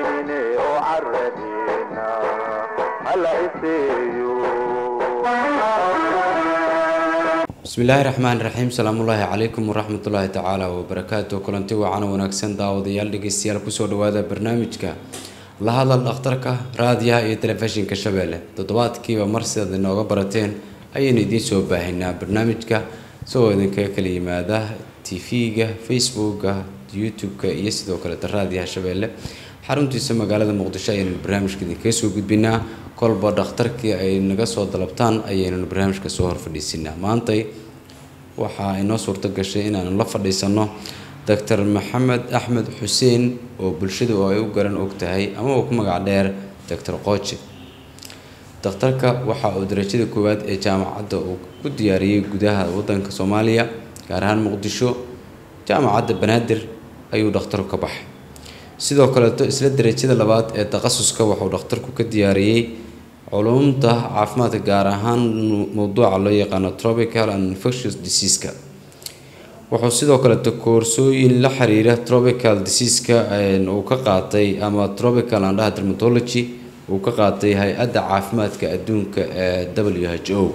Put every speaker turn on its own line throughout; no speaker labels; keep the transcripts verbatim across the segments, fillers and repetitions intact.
عيني وعردينا هلا إسيو.
بسم الله الرحمن الرحيم. السلام الله عليكم ورحمة الله تعالى وبركاته. كلنتي وعنا ونكسن داوديال دغيستيال كسو dhawaada barnaamijka la hadal dhakhtarka raadiyaha iyo telefishinka Shabeelle. Toddobaadkiiba mar sida inooga barateen ayaynu idiin soo baahinaa barnaamijka soo idinka kala yimaada T V-ga, Facebook-ga, YouTube-ka iyo sidoo kale raadiyaha Shabeelle. xaruntiisa magaalada Muqdisho ayaynu barnaamijka idinka soo gudbinaa. kolba dhakhtarkii ay naga soo dalabtaan ayaynu barnaamijka soo horfadhiisinaa. maantay waxa inoo suurto gashay inaan la fadhiisano Doctor Maxamed Axmed Xuseen oo bulshada ay u garan ogtahay ama uu ku magac dheer Doctor Qoche. Dhakhtarka waxa uu darajada koowaad ee jaamacadda uu ku diyaariyay gudaha waddanka Soomaaliya gaar ahaan Muqdisho. jaamacadda Banaadir ayuu dhakhtarku ka baxay. sidoo kale isla darajada labaad ee takhasuska waxa uu dhakhtarku ka diyaariyay علومته عافمات جارهان موضوع الله يقانا tropical and infectious disease-ka. wuxuu sidoo kale koorsooyin la xiriira tropical disease-ka uu ka qaatay ama tropical and dermatology uu ka qaatay hay'adda caafimaadka adduunka ee W H O.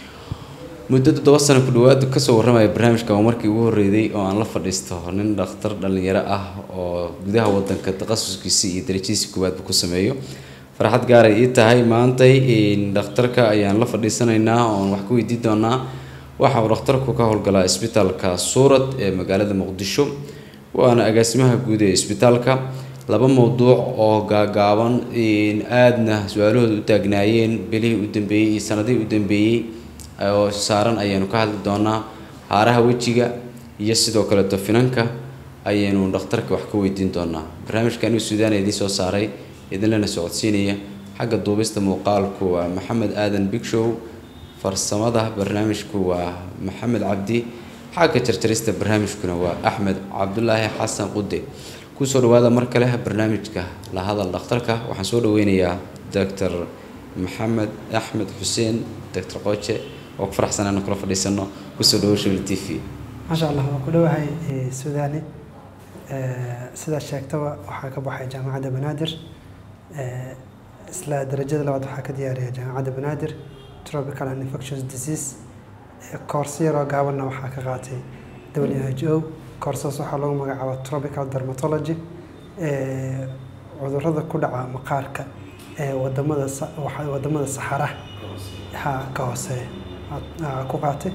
muddo toddoba sano ku dhawaad ka soo warramay barnaamijka markii ugu horeeyay oo aan la fadhiisto nin dhakhtar dhalinyaro ah oo gudaha waddanka takhasuskiisa iyo darajadiisa koowaad ku sameeyo. farxad gaar ah ii tahay maantay in dhakhtarka ayaan la fadhiisanaynaa oo wax ku weydiin doonaa waxa uu dhakhtarku ka howlgalaa isbitaalka Suurad ee magaalada Muqdisho waana agaasimaha guud ee isbitaalka. laba mowduuc oo gaagaaban in aadna su'aalahooda u taagnaayeen bilihii u dambeeyay iyo sanadihii u dambeeyay oo saaran ayaynu ka hadli doonaa. haaraha wejiga iyo sidoo kale tofinanka ayaynu dhakhtarka wax ku weydiin doonaa. barnaamijkan uu Suudaan idin soo saaray idin lana socodsiinaya xagga duubista muuqaalku waa Maxamed Aadan Big Show. farsamada barnaamijku waa Maxamed Cabdi. xagga jarjarista barnaamijkuna waa Axmed Cabdullaahi Xasan Qude. ku soo dhawaada mar kale barnaamijka la hadal dhakhtarka. waxaan soo dhaweynayaa Doctor Maxamed Axmed Xuseen Doctor Qoche oo faraxsan aan kula fadhiisano. ku soo dhawaad Shabeelle T V.
ma sha Allah waa ku dhawahay Suudaani sida sheegtaba waxaa ka baxay jaamacadda Banaadir. isla darajada labaad waxaa ka diyaariyay jaamacadda Banaadir tropical and infectious disease. course yar oo gaaban waxaa ka qaatay W H O. courses waxaa lagu magacaabaa tropical dermatology ee cudurrada ku dhaca maqaarka ee wadamada waxa wadamada Sahara ha ka hooseeya ku qaatay.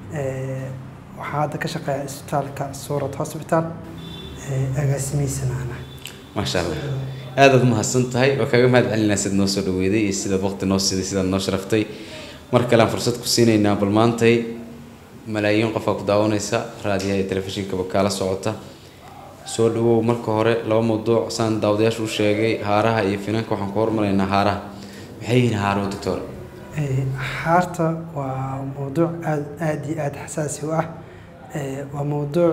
ee waxa hadda ka shaqeeya isbitaalka Suurad Hospital ee agaasimihiisana.
ma sha Allah aad aad mahadsan tahay oo kaga mahad celinaa sida noo soo dhaweeday iyo sida waqti noo siday sida noo sharaftay. mar kale aan fursad ku siinaynaa bal maantay malaayiin qof ku daawanaysa raadiyaha iyo telefishinka kala socota. soo dhawow marka hore laba mowduuc saan daawadayaashu u sheegay haaraha iyo finanka. waxaan ku hormaraynaa haaraha. maxay yihiin haaraha doctor?
ee haarta waa mowduuc aad aad iyo aad xasaasi u ah. ee waa mowduuc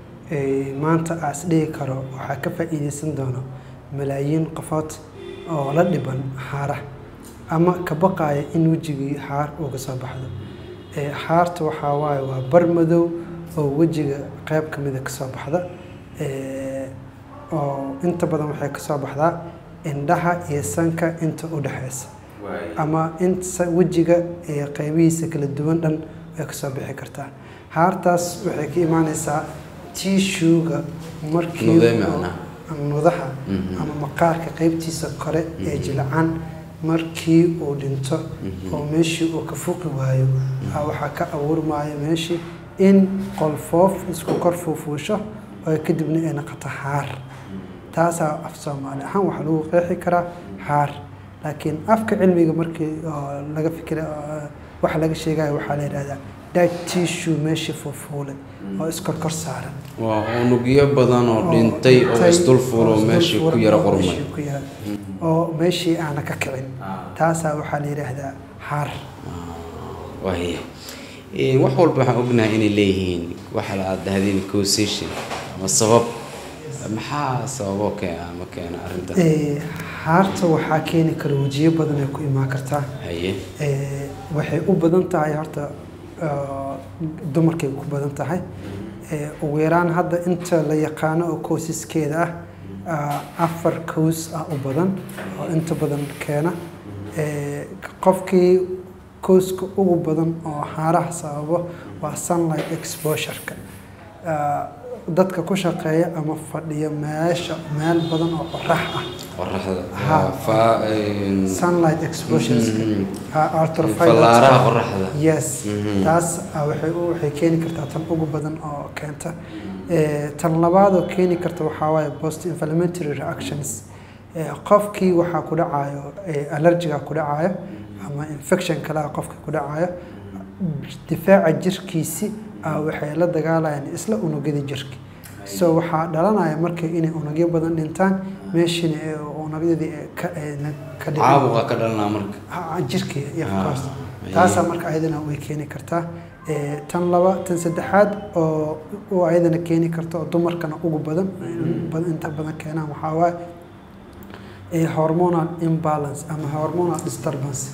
ee maanta aas dhigi karo waxa ka faa'iideysan doono malaayiin qofood oo la dhiban haara ama ka baqaya in wajigii haar uu ka soo baxdo. ee haarta waxa waaye waa bar madow oo wajiga qayb kamid ah ka soo baxda. ee oo inta badan waxay ka soo baxdaa indhaha iyo sanka inta u dhaxaysa ama inta wajiga ee qaybihiisa kala duwan dhan ay ka soo bixi kartaa. haartaas waxay ka imaanaysaa tissue-ga markii nudaha ama maqaarka qaybtiisa kore ee jilcan markii uu dhinto oo meeshii uu ka fuqi waayo waxa ka abuurmaayo meeshii in qolfoof isku kor fuufuusho oo kadibna ay noqoto haar. taasa af Soomaali ahaan waxa lagu qeexi karaa haar. laakiin afka cilmiga markii laga fikiro waxa laga sheegayo waxa la yiraahdaa dead tissue meeshii fuufuulay oo iska kor saaran.
waa unugyo badan oo dhintay oo isdul fuulo meeshii ku yara qormay
oo meeshii aan ka kicin. taasa waxa la yiraahdaa haar.
waaye ee wax walba waxaan ognahay inay leeyihiin waxa la dhahdeen causation ama sabab. maxaa sababo keena ama keena arrinta?
ee haarta waxa keeni kara wajiyo badan ay ku imaan kartaa.
haye
ee waxay u badan tahay horta dumarkay ku badan tahay. ee ugu yaraan hadda inta la yaqaano oo causeskeeda ah afar cause ah u badan oo inta badan keena qofkii cause-ka ugu badan oo haaraha sababo waa sunlight exposure-ka dadka ku shaqeeya ama fadhiya meesha meel badan oo qorax ah
qoraxda fa
sunlight exposure
falaaraha qoraxda
yes taas waxay waxay keeni kartaa tan ugu badan oo keenta tan labaad oo keeni karta waxaa waaye post inflammatory reactions qofkii waxaa ku dhacayo allergiga ku dhacayo ama infection kale qofka ku dhacayo difaaca jirkiisi waxay la dagaalayaan isla unugyada jirka so waxaa dhalanaya markay inay unugyo badan dhintaan meeshina unugyadii ka ka dhigay
caabuqa ka dhalanaa marka
jirka iyo course taasa marka ayadana way keeni kartaa tan laba tan saddexaad oo oo ayadana keeni karta oo dumarkana ugu badan inta badan keenaan waxaa waaye hormonal imbalance ama hormonal disturbance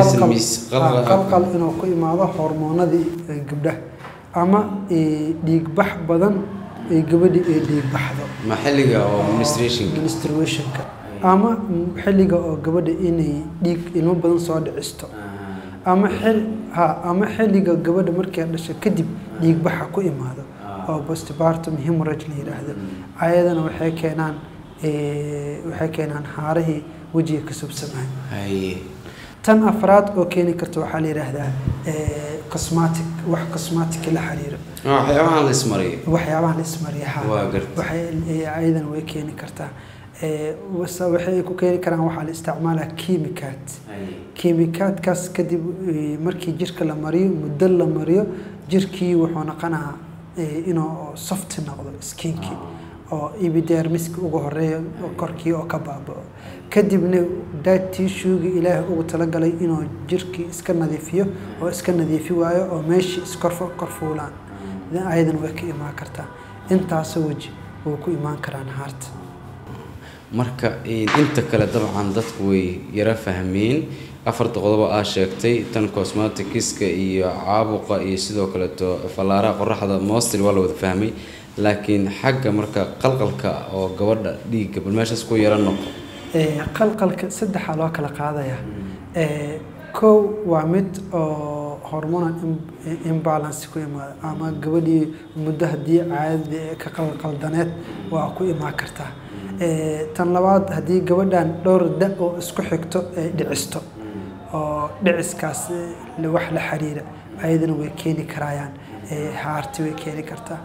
qalqal inuu ku imaado hormoonadii gabdhaha ama dhiig bax badan ee gabadha ee dhiig baxdo
ma xilliga oo menstruation
menstruation-ka ama xilliga oo gabadha inay dhiig ilmo badan soo dhicisto ama xil ha ama xilliga gabadha markay dhasho kadib dhiig baxa ku imaado oo postpartum hemorrhage la yiraahdo ayadana waxay keenaan waxay keenaan haarihii wajiga ka subsamaan
haye
tan afraad oo keeni karta waxaa la yiraahdaa cosmetic wax cosmetic la xiriira
waxyaabaha la ismariyo
waxyaabaha la ismariyo
waa gartay
waxay ayadana way keeni kartaa waxay ku keeni karaan waxaa la isticmaalaa kiimikaad kiimikaadkaas kadib markii jirka la mariyo muddo la mariyo jirkii wuxuu noqonayaa inuu soft noqdo skinkii oo epidermiska ugu horeeyo korkii oo ka baabao kadibna dead tissue-ga ilaahay ugu talagalay inuu jirkii iska nadiifiyo oo iska nadiifi waayo oo meeshii iskorfo korfuulaan ayadan way ka imaan kartaa intaasoo waji way ku imaan karaan haarta
marka inta kale dabcan dadku way yara fahmeen afarta qodob aa sheegtay tan cosmeticska iyo caabuqa iyo sidoo kale to falaaraha qoraxda mostly waa la wada fahmay laakiin xagga marka qalqalka oo gabadha dhiigga bal meeshaas ku yara noqo
qalqalka saddex loo kala qaadaya kow waa mid oo hormonal imbalance ku imaada ama gabadhii muddo haddii caadi ka qalqaldaneed waa ku imaan kartaa tan labaad haddii gabadhan dhowr da oo isku xigto ay dhicisto oo dhiciskaas wax la xiriira ayadana way keeni karayaan haarti way keeni kartaa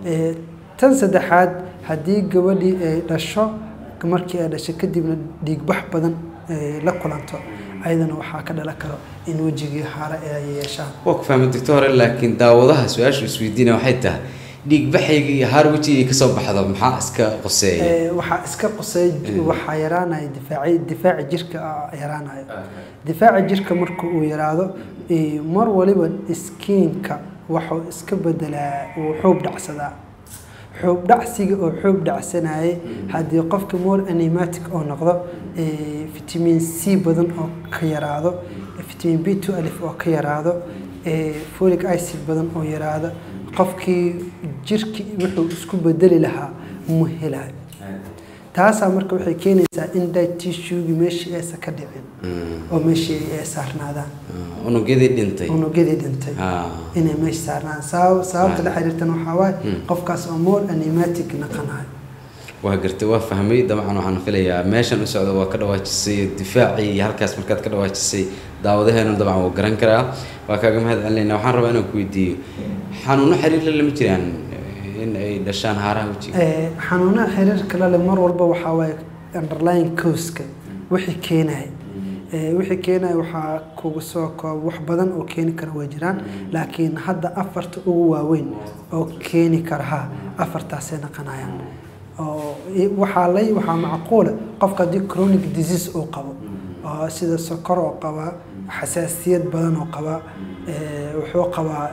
tan saddexaad haddii gabadhii ay dhasho markii ay dhasho kadibna dhiigbax badan la kulanto ayadana waxaa ka dhalan karo in wejigii haara ay yeeshaan
waa ku fahmay doctor laakiin daawadaha su-aashu isweydiina waxay tahay dhiigbaxayga iyo haar wejigii kasoo baxdo maxaa iska qoseeya
waxaa iska qoseey waxaa yaraanaya difaaci difaaci jirka yaraanayo difaaci jirka marka uu yaraado mar waliba skiinka waxuu iska bedelaa uu xuub dhacsadaa xuub dhacsiga oo xuub dhacsanayay haddii qofka more anematic oo noqdo vitamin C badan oo ka yaraado vitamin B two alif oo ka yaraado folic acid badan oo yaraado qofkii jirki wuxuu isku bedeli lahaa mu helayo taasaa marka waxay keenaysaa in dead tissue-gi meeshii aysan ka dhicin oo meeshii ay saarnaadaan
unugyadii dhintay
unugyadii dhintay inay meesha saarnaadaan sabab sababta la xiriirtan waxaa waaye qofkaas oo more anematic noqonayo
waa gartay waa fahmay dabcan waxaan filayaa meeshan u socdo waa ka dhawaajisay difaacii iyo halkaas markaad ka dhawaajisay daawadaheena dabcan wuu garan karaa waa kaaga mahad celinayna waxaan rabaa inaan ku weydiiyo xanuuno xiriir lama jiraan in ay dhashaan haaraha wejiga
xanuunaha xiriirka lale mar walba waxaa waaye underlying cause-ka wixii keenaya wixii keenaya waxaa kugu soo koob wax badan oo keeni kara way jiraan laakiin hadda afarta ugu waaweyn oo keeni kara ha afartaasay noqonayaan oo waxaa lay waxaa macquula qofka haddii chronic disease uu qabo oo sida sokor oo qabaa xasaasiyad badan oo qabaa wuxuu qabaa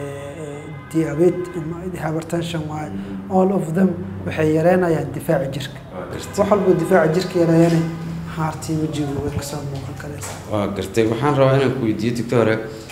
diabetes hypertension waaye all of them waxay yareynayaan difaaca jirka wax walba difaaca jirka yareeyana haartii wajiga way kasoo muuqan karaysaa
waa gartay waxaan rabaa inaan ku weydiiyo doctor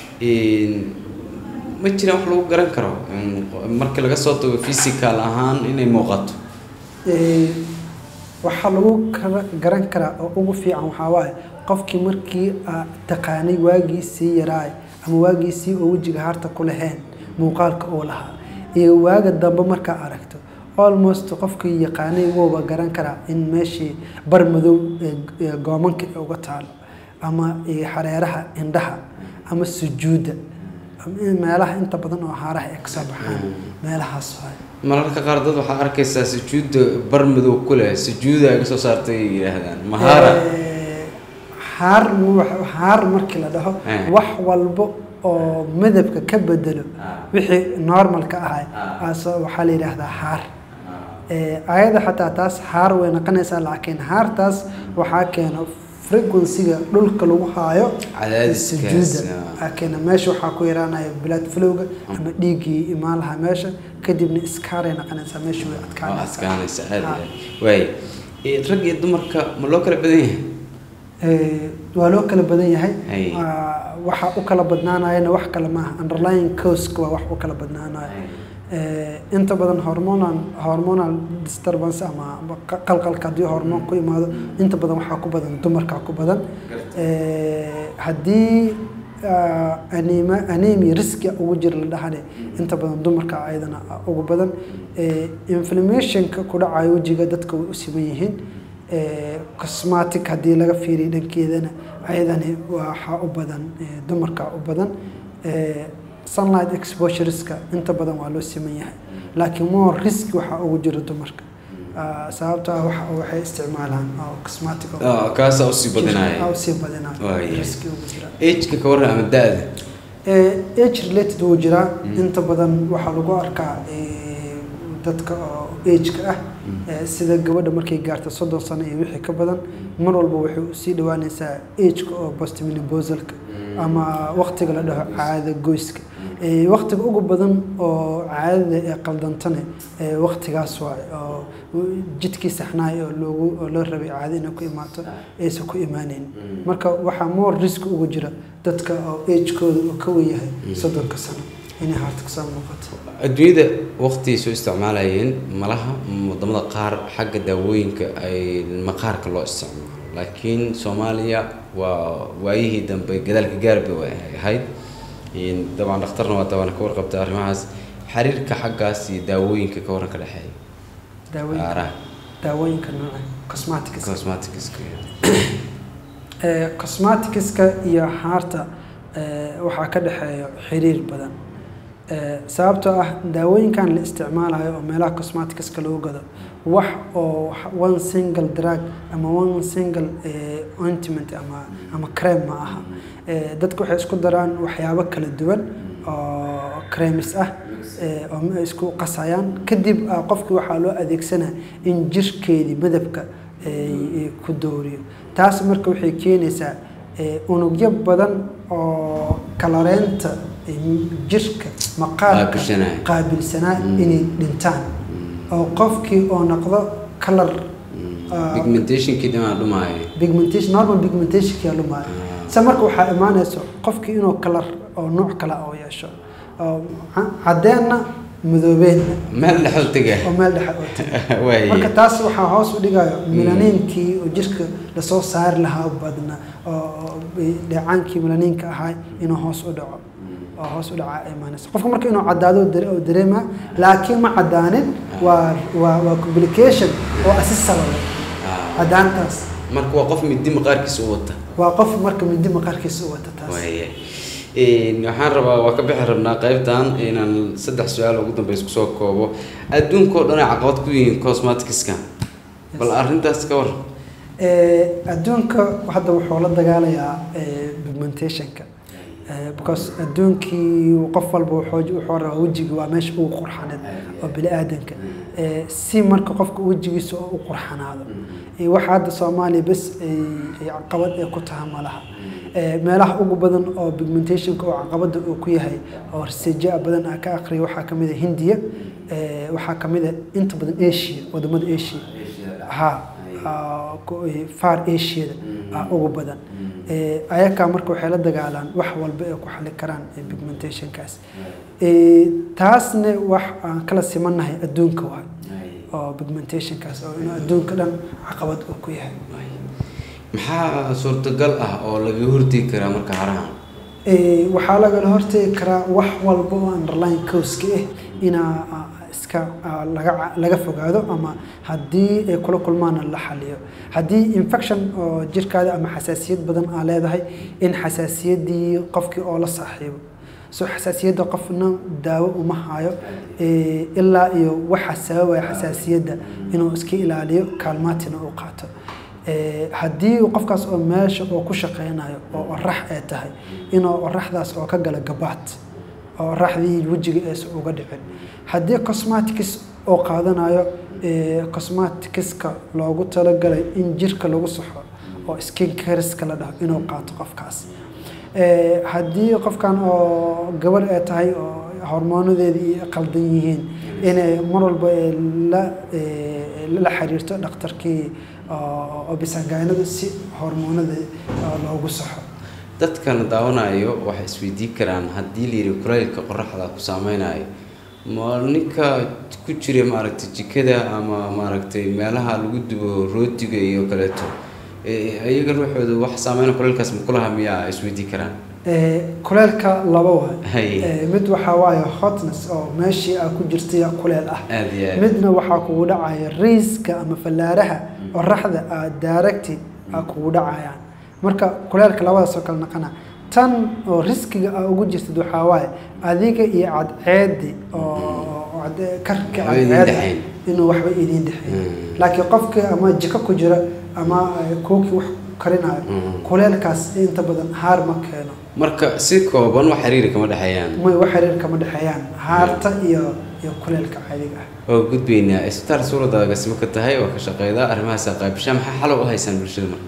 ma jiraan wax lagu garan karo marka laga soo tago physical ahaan inay muuqato
waxaa lagu garan karaa oo ugu fiican waxaa waaye qofkii markii taqaanay waagiisii yaraay ama waagiisii oo wejiga harta ku lahayn muuqaalka uu lahaa iyo waaga dambe markaa aragto almost qofkii yaqaanay wuuba garan karaa in meeshii bar madow goomanka uga taalo ama xareeraha indhaha ama sujuuda meelaha inta badan oo haaraha ay ka soo baxaan meelahaas waay
mararka qaar dad waxaa arkaysaa sujuudda bar madow ku leh sujuuda ay ka soo saartay yidhaahdaan mahaara
haar haar markii la dhaho wax walbo oo midabka ka bedelo wixii normalka ahay waxaa la yidhaahdaa haar ayada xataa taas haar way noqonaysaa laakiin haartaas waxaa keena frequency-ga dhulka lagu haayo sujuuda keena meesha waxaa ku yaraanaya blood flow-ga ama dhiiggii imaan lahaa meesha kadibna iskaaray noqonaysaa meesha way
adkaanaysaa waay rag iyo dumarka ma loo kala badan yahay
waa loo kala badan yahay waxa u kala badnaanayana wax kale maaha underlying cause waa wax u kala badnaanayo inta badan hormonal hormonal disturbance ama qalqalka haddii hormoon ku imaado inta badan waxaa ku badan dumarka ku badan haddii anemia anemia riski ugu jira la dhahane inta badan dumarka ayadana ugu badan inflammationka ku dhacayo wejiga dadka way u siman yihiin cosmetic haddii laga fiiriyo dhankeedana ayadani waxaa u badan dumarka u badan sunlight exposureska inta badan waa loo siman yahay laakiin more risk waxaa ugu jira dumarka sababta waxa waxay isticmaalaan oo cosmetic
ah kaas oo si badinaya
oo si badinaya risk ugu jira
age ka waran ama daada
ee age related uu jira inta badan waxaa lagu arkaa dadka oo age-ka ah sida gabadha markay gaarto soddon sano iyo wixii ka badan mar walba waxay u sii dhawaanaysaa age-ka oo postmenopausalka ama waqtiga la dhaho caada goyska waqtiga ugu badan oo caadada ee qaldantane waqtigaas waay oo jidkii saxnaay oo loogu oo loo rabay caado inay ku imaato aysan ku imaanayn marka waxaa more risk ugu jira dadka oo age-kooda oo ka weyn yahay soddonka sano inay harta kasoo muuqato
adduunyada waqti soo isticmaalayeen malaha wadamada qaar xagga daawooyinka ay maqaarka loo isticmaalo laakiin Soomaaliya waa waayihii dambe gadaalka gaarba way ahayd in dabcan dhakhtarna waa tabana ka warqabta arrimahaas xiriirka xaggaas iyo daawooyinka ka waran ka dhaxeeya
daawooyinka daawooyinka nooca cosmetics
cosmetics
ee cosmetics-ka iyo haarta waxaa ka dhaxeeya xiriir badan sababtoo ah daawooyinkan la isticmaalayo oo meelaha cosmetics-ka lagu gado wax oo one single drug ama one single ointment ama ama cream ma aha dadku waxay isku daraan waxyaabo kala duwan oo creams ah oo isku qasayaan kadib qofkii waxaa loo adeegsanaa in jirkeedii midabka ku dooriyo taas marka waxay keenaysaa unugyo badan oo kalareenta jirka maqaarka qaabilsanaa inay dhintaan oo qofkii oo noqdo color
pigmentation kidama dhumaay
pigmentation normal pigmentation kii dhumaay samarka waxaa imaanayso qofkii inuu color oo nooc kala oo yeesho cadeena madoobeen
meel dhaxal taga
oo meel dhaxal oo taga marka taas waxaa hoos u dhigayo melaninkii oo jirka la soo saar lahaa badna oo dheecaankii melaniinka ahaa inuu hoos u dhaco oo hoos u dhaca imaanayso qofka marka inuu cadaado oo dareema laakiin ma cadaanin waa waa waa complication oo asas sabab cadaantaas
marka waa qof midi maqaarkiisa u wata
waa qof marka midi maqaarkiisa u wata taas
een waxaan rabaa waa ka bixi rabnaa qaybtan inaan saddex su'aal ugu dambeys ku soo koobo adduunka oo dhan ay caqabad ku yihiin cosmetics-ka bal arrintaas ka war
ee adduunka hadda wuxuu la dagaalayaa pigmentation-ka because adduunkii qof walba wuxuu wuxuu rabaa wajiga waa meesha ugu qurxaneed oo bini aadanka si marka qofka wajigiisa uu qurxanaado waxa hadda Soomaaliya bas ay caqabad ay ku tahay malaha meelaha ugu badan oo pigmentation-ka oo caqabada uu ku yahay oo research badan ka aqriyo waxaa kamid ah Hindiya waxaa kamid ah inta badan Asia wadamada Asia ha far Asia ugu badan ayaka marka waxay la dagaalaan wax walba ay ku xalli karaan pigmentation-kaas taasna wax aan kala simanahay adduunka waa oo pigmentationkaas oo inuu adduunka dhan caqabad uu ku yahay.
maxaa suurtagal ah oo laga hortegi karaa marka harahan
ee waxaa laga hortegi karaa wax walba oo underlying cause-ka ah inaa iska laga laga fogaado ama haddii ay kula kulmaan la xaliyo. haddii infection oo jirkaada ama xasaasiyad badan aa leedahay in xasaasiyadii qofkii oo la saaxiibo soo xasaasiyadda qofna daawo uma hayo ilaa iyo waxa sababaya xasaasiyadda inuu iska ilaaliyo kaalmaatina uu qaato. haddii qofkaas oo meesha oo ku shaqeynayo oo orax ay tahay inuu oraxdaas oo ka gala gabaad oo oraxdii wajiga ay uga dhicin. haddii cosmetics oo qaadanayo cosmeticska loogu talagalay in jirka lagu saxo oo skin care-ka la dhaho inuu qaato qofkaas. haddii qofkan oo gabar ay tahay oo hormoonadeedii qaldan yihiin inay mar walba la la xiriirto dhakhtarkii oo bisangaynada si hormoonada loogu saxo.
dadkan daawanayo waxay isweydiin karaan haddii la yiri kulaylka qorraxda ku saameynayo ma ninka ku jira maaragtay jikada ama maaragtay meelaha lagu dubo rootiga iyo kaleeto ayaga ruuxooda wax saameyn kulaylkaas ma kulaha miyaa isweydiin karaan.
kulaylka laba waay mid waxaa waaye hotness oo meeshii aa ku jirtay kuleyl ah midna waxaa kugu dhacaya riiska ama fallaaraha qorraxda aa directly aa kugu dhacayaan. marka kulaylka labadaas oo kala naqana tan oo riskiga aa ugu jirtid waxaa waaye adiga iyo cadceedi oo karka cadceeda inuu waxba idiin dhexeyn laakiin qofka ama jiko ku jira ama kookii wax karinayo kulaylkaas inta badan haar ma keeno.
marka si kooban wax xiriir kama dhaxayaan
may wax xiriir kama dhaxayaan haarta iyo iyo kulaylka caadiga ah.
oo gudbeyna isbitaal suuradaga simka tahay oo ka shaqeeyda arrimahaas qaybsha maxaa xal u haysan bulshada marka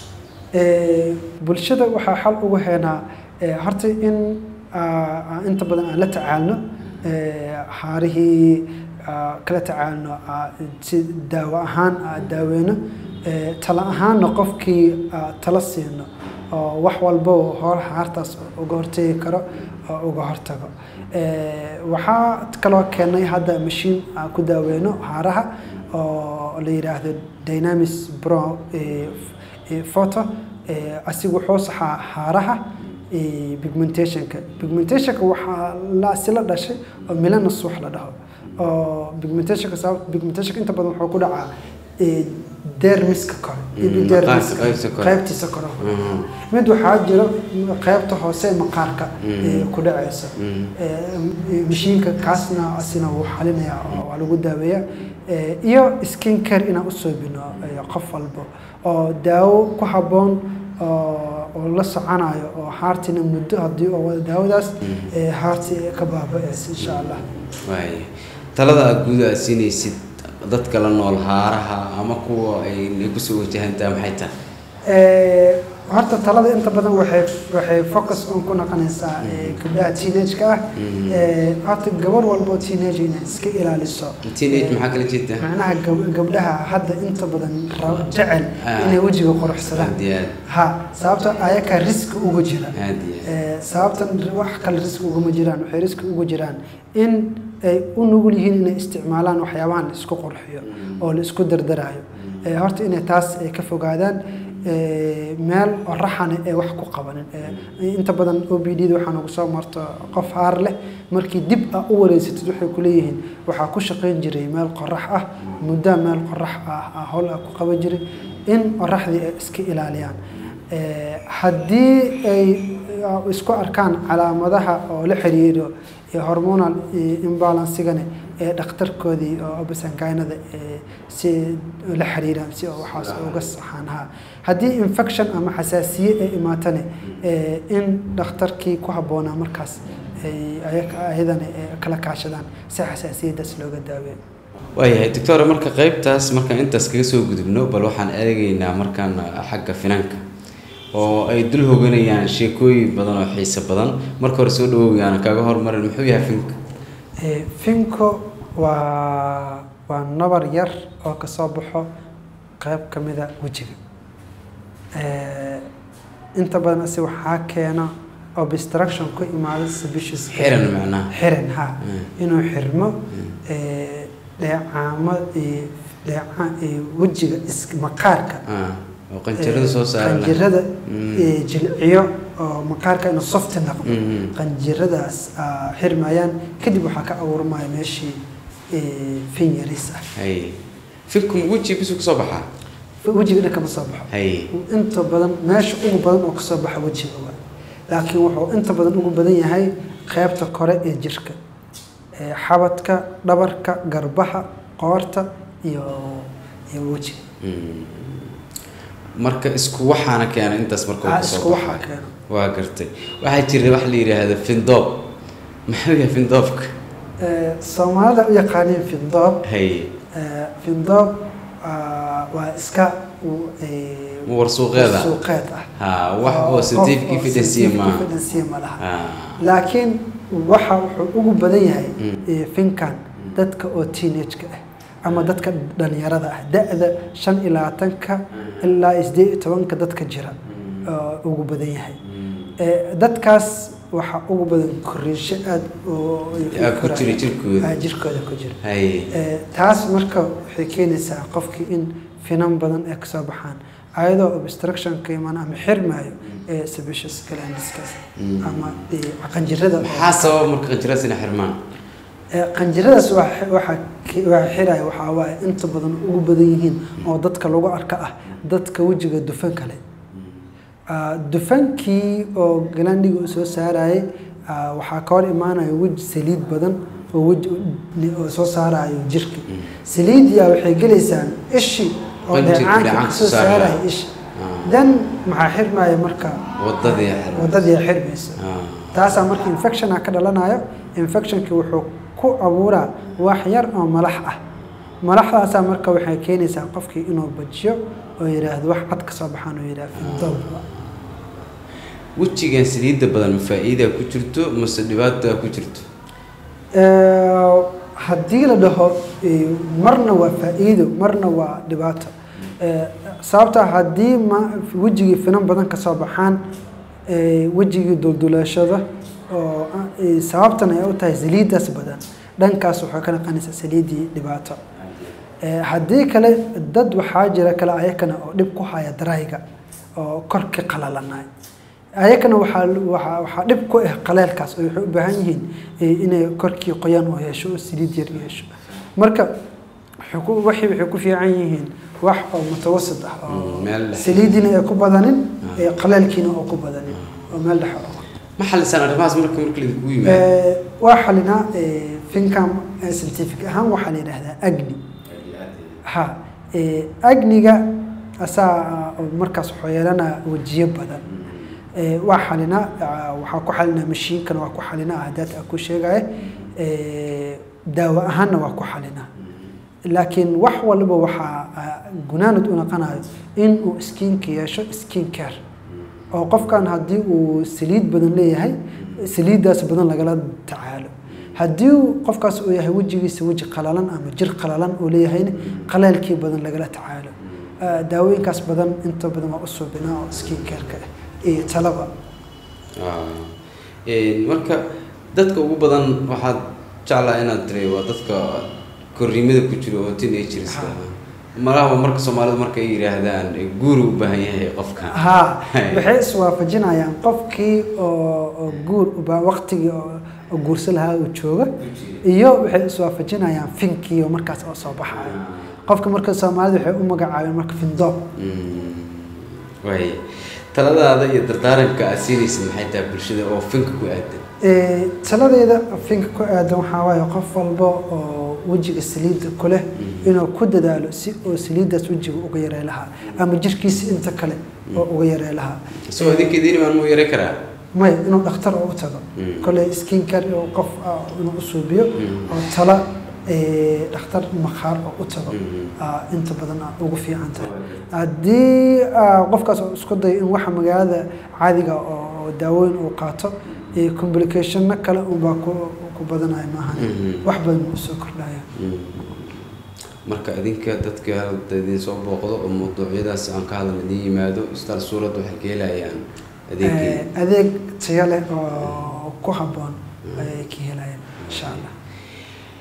ee bulshada waxa xal ugu heena horta in inta badan aan la tacaalno ee haarihii kala tacaalno si daawo ahaan daaweyno tala ahaanna qofkii tala siino oo wax walba hor haartaas uga hortagi karo oo uga hortago. waxaa kaloo keenay hadda mashiin ku daaweyno haaraha oo la yiraahdo Dynamics Pro photo asigu wuxuu saxaa haaraha pigmentationka pigmentationka waxaa la sila dhashay oo melanus wax la dhaho oo pigmentationka sabab pigmentationka inta badan wuxuu ku dhacaa dermiska kore epidermiska qaybtiisa kore mid waxaa jira qaybta hoose maqaarka ku dhacaysa mishiinka kaasna asina wuu xalinayaa oo lagu daaweeyaa iyo skin care inaan u soo bino qof walba oo daawo ku habboon oo la soconayo oo haartina muddo haddii oo daawadaas haarti ka baaba'aysa insha allah.
waay talada guud aad siinaysid dadka la nool haaraha ama kuwa ay ku soo wajahantaa maxay tahay.
ee horta talada inta badan waxay waxay focus on ku naqanaysaa gabdhaha teenage-ka ah ee horta gabar walba teenage inay iska ilaaliso.
teenage maxaa kala jeedaa
macnaha gabdhaha hadda inta badan jecel inay wajiga quruxsadaan ha sababta ayaka risk ugu jira ee sababta wax kale risk ugu ma jiraan waxay risk ugu jiraan in ay u nugul yihiin inay isticmaalaan waxyaabahan la isku qurxiyo oo la isku dardarayo ee horta inay taas ay ka fogaadaan meel oraxana ee wax ku qabanin inta badan O B D waxaan ugu soo marto qof haar leh markii dib ah u wareysatid waxay ku leeyihiin waxa ku shaqeyn jiray meel qorax ah muddo meel qorax ah hawl ku qaban jiray in oraxdii ay iska ilaaliyaan haddii ay isku arkaan calaamadaha oo la xiriiro hormonal imbalance-gana ee dhakhtarkoodii oo bisangaynada si la xiriiraan si waxaas uga saxaanha haddii infection ama xasaasiye ay imaatane in dhakhtarkii ku habboonaa markaas ay ayadana kala kaashadaan si xasaasiyadaas looga daaweeyo.
waayahay doctor marka qaybtaas marka intaas kaga soo gudubno bal waxaan eegaynaa markaan xagga finanka oo ay dul hooganayaan sheekooyin badan oo xiiso badan marka hore soo dhawowyaan kaga hormarin muxuu yahay finko
ee finko waa waa nabar yar oo ka soo baxo qayb kamida wajiga ee inta badan si waxa keena obstruction ku imaada sebaceous
xiran macnaha
xiran ha inuu xirmo ee dheecaamo dheeca wejiga maqaarka
oo qanjirada soo saaraya
qanjirada jilciyo oo maqaarka inuu soft noqdo qanjiradaas xirmayaan kadib waxa ka abuurmaya meeshii fin yaris ah
hay fikum weji bisu ka soo baxaa
wejiga kama soo baxo
hay
inta badan meesha ugu badan oo ka soo baxa wejiga waa laakiin wuxuu inta badan ugu badan yahay qaybta kore ee jirka ee xabadka dhabarka garbaha qoorta iyo iyo wejiga
marka isku waxaana keenay intaas marka
uu soo waxa keenay
waa gartay waxa jiray wax la yiraahdo findoob maxay yahay findoobka
ee Soomaalida u yaqaaneen findoob
hay
ee findoob waa iska
ee warsuuqeeda
warsuuqeeda
ha wax oo scientific evidence ma
ma laha laakiin waxa wuxuu ugu badan yahay finkan dadka oo teenage-ka ah ama dadka dhalinyarada ah da'da shan iyo labaatan ka ilaa siddeed iyo toban ka dadka jira ugu badan yahay ee dadkaas waxa ugu badan koriisho aad oo
ku jira jirkooda
jirkooda ku jira
hay
ee taas marka waxay keenaysaa qofkii in finan badan ay ka soo baxaan ayadoo obstruction ka iman ama xirmaayo ee sebaceous glands ama qanjirada
maxaa sabab marka qanjirada in xirmaan
ee qanjiradaas waxa waxa xiraay waxa waa inta badan ugu badan yihiin oo dadka lagu arka ah dadka wajiga dufan kale dufankii oo glandiga soo saarayay waxa ka hor imaanaya waji saliid badan oo waji oo soo saarayo jirka saliidiya waxay galaysaa ishi oo dheecaanka soo saaraya ishi dan maxaa xirmaya marka
wadadii
wadadii xirmaysa taasa marka infection ka dhalanayo infectionki wuxuu ku abuuraa wax yar oo malax ah malaxdaas marka waxay keenaysaa qofkii inuu bajiyo oo yiraahdo wax cad ka soo baxaan oo yiraahdo findoob
wajiga saliidda badan faa'iido ku jirto mise dhibaato ku jirto
ee haddii la dhaho marna waa faa'iido marna waa dhibaato ee sababta haddii ma wajiga finan badan ka soo baxaan ee wajiga dulduleeshada oo sababtan ay u tahay saliidaas badan dhankaas waxa ka naqanaysa saliidii dhibaato ee haddii kale dad waxaa jira kala ayakana oo dhib ku haya darayga oo korka qalalanay ayakana waxa waxa dhib ku ah qaleelkaas oo waxay u baahan yihiin inay korkii qoyan oo yeesho saliid yar yeesho marka wuxuu waxay waxay ku fiican yihiin wax oo mutawasit ah oo saliidina ay ku badanin ee qaleelkiina oo ku badanin oo meel dhaxo
محل سنة رماز مركب مركب الكوي ما
وحلنا فينكم سcientific أهم وحلنا هذا أجني ها أجني جا أسا مركز حيلنا وجيب بدن وحلنا وحكو حلنا مشين كانوا وحكو حلنا عادات أكو شيء جاي دواء هنا وحكو حلنا لكن وحول بوحى جنانة أنا قناة إنه سكين كياشو سكين كير oo qofkan hadii uu saliid badan leeyahay saliidaas badan lagala tacaalo hadii qofkaas uu yahay wajigiisa waji qalalan ama jir qalalan uu leeyahay qalaalkii badan lagala tacaalo daawooyinkaas badan inta badan waa usoo binaa oo skin care-ka iyo talaba
ee marka dadka ugu badan waxaad jeclaa inaad diray waa dadka korriimada ku jiro oo teenagers malaha marka Soomaalidu markay yiraahdaan guur u baahan yahay qofka
ha waxay iswaafajinayaan qofkii oo guur u baa waqtigi oo guursan lahaa uu jooga iyo waxay iswaafajinayaan finkii oo markaas oo soo baxay qofka marka Soomaalidu waxay u magacaabeen marka findoob
way taladaada iyo dardaaranka asiinaysa maxay tahay bulshada oo finka ku aadan
ee taladeeda finka ku aadan waxa waaye qof walba oo wajiga saliid kule inuu ku dadaalo si oo saliidaas wajiga uga yareey lahaa ama jirkiisa inta kale oo uga yareey lahaa
soo adikeedina ma uu yareey karaa
ma inuu dhakhtar u tago kale skin care oo qof inuu u suubiyo oo tala ee dhakhtar maqaar oo u tago inta badan ugu fiican tahay hadii qofkaas isku day in waxa magaalada caadiga oo daawooyin uu qaato ee complication kale uu baa ku badanay maahan wax badan u soo kordhaya
marka idinka dadka dadin soo booqdo oo mowduucyadaas aan ka hadalnay yimaado istar suurad waxay ka helayaan adeeg
adeeg tayo leh oo ku haboon ay ka helayaan insha Allah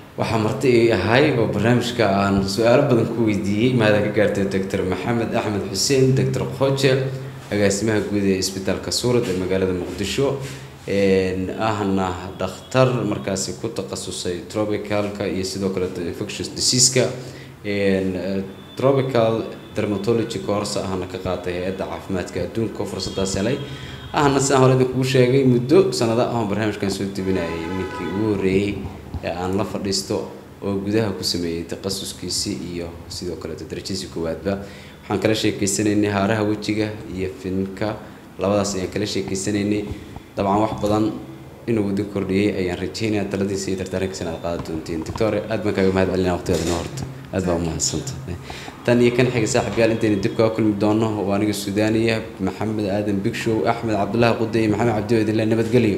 waxaa marti ii ahay oo barnaamijka aan su-aalo badan ku weydiiyey maada ka gaartay doctor maxamed axmed xuseen doctor Khoje agaasimaha guud ee isbitaalka Suurad ee magaalada Muqdisho ahna dhakhtar markaasi ku takhasusay tropicalka iyo sidoo kale infectious disease-ka tropical dermatology course ahna ka qaatay hay'adda caafimaadka adduunka fursadaas helay ahna sidaan hore idinku sheegay muddo sanado ah barnaamijkan soo tibinayay ninkii ugu horeeyay ee aan la fadhiisto oo gudaha ku sameeyay takhasuskiisii iyo sidoo kale darajadiisa koowaadba waxaan kala sheekeysanaynay haaraha wajiga iyo finka labadaas ayaan kala sheekeysanaynay dabcan wax badan inuu wadi kordhiyay ayaan rajaynayaa taladiisa iyo tartaankiisa inaad qaadan doontiin doctor aad baan kaaga mahad celinaa waqtigaadna horta aad baa u mahadsantahay tan iyo kan xiga saaxiibyaal intaynu dib kaga kulmi doono waa aniga suudaaniya maxamed aadan big show axmed cabdullaahi quday maxamed cabdi idinle nabadgelyo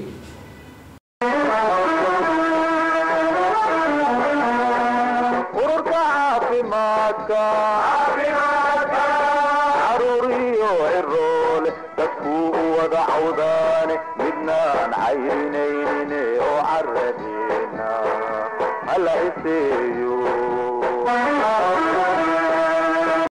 ururka caafimaadka caruuriyo ciroole dadku wada cawdaane midnaan caynaynin oo caradeena hala iseeyo